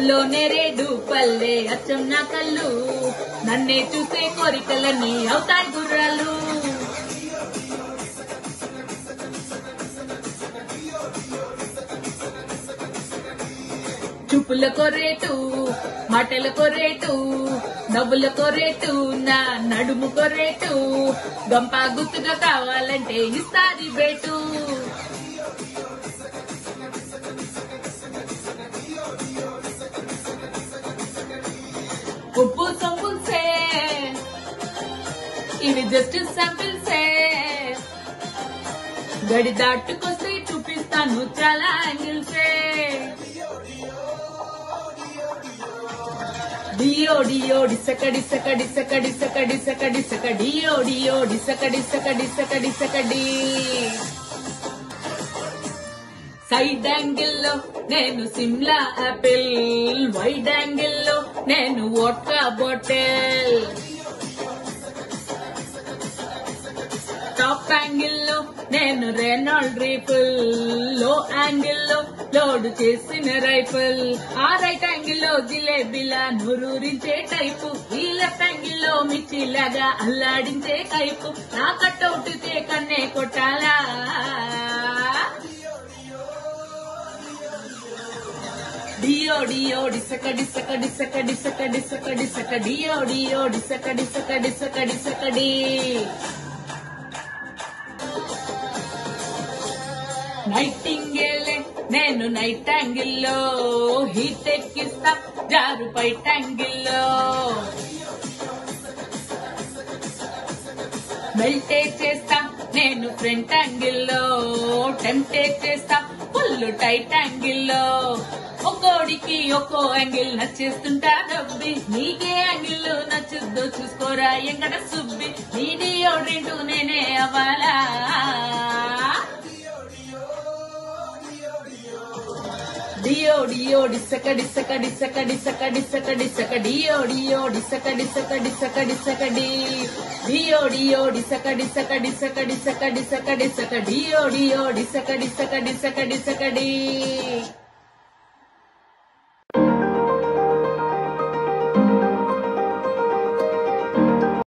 కళ్ళల్లోనే రేడు పల్లె అచ్చం నా కళ్ళు నన్నే చూసే కోరికలన్నీ అవుతాయి గుర్రాలు. చూపులకో రేటు, మాటలకో రేటు, నవ్వులకో రేటు, నా నడుముకో రేటు, గంపా గుర్తుగా కావాలంటే ఇస్తాది బేటు. ఉప్పు సొంపుల్సే ఇవి జస్ట్ శాంపిల్సే, గడి దాటుకొస్తే చూపిస్తాను చాలా యాంగిల్సే. డియో డియో డిసక డిసక డిసక డిసక డిసక డిసక డియో డియో డిసక డిసక డిసక డిసకడి. సైడ్ యాంగిల్లో నేను సిమ్లా యాపిల్, వైడ్ యాంగిల్లో నేను వోడ్కా బాటిల్, టాప్ యాంగిల్లో నేను రెనాల్డ్ రీఫిల్, లో యాంగిల్లో లోడ్ చేసిన రైఫిల్, ఆ రైట్ యాంగిల్లో జిలేబీలా నూరూరించే టైపు, ఈ లెఫ్ట్ యాంగిల్లో మిర్చిలాగా అల్లాడించే కైపు, నా కట్అవుట్ కన్నే కొట్టాలా. డియో డియో డిసక డిసక డిసక డిసక డిసక డిసక డియో డియో డిసక డిసక డిసక డిసకడి. నైటింగేలే నేను నైట్ యాంగిల్లో హీట్ ఎక్కిస్తా జారు పైట్ యాంగిల్లో, మెల్టే చేస్తా నేను ఫ్రంట్ యాంగిల్లో, టెంప్టేట్ చేస్తా ఫుల్ టైట్ యాంగిల్లో. ఒక్కోడికి ఒక్కో యాంగిల్ నచ్చేస్తుంటా డబ్బి, నీకే యాంగిల్ నచ్చుద్దో చూసుకోరా ఎంకట సుబ్బి, నీ డియోడ్రెంట్ నేనే అవ్వాలా. డియో డియో డిసక డిసక డిసక డిసక డిసక డిసక డియో డియో డిసక డిసక డిసక డిసకడి. డియో డియో డిసక డిసక డిసక డిసక డిసక డిసక డియో డియో డిసక డిసక డిసక డిసకడి.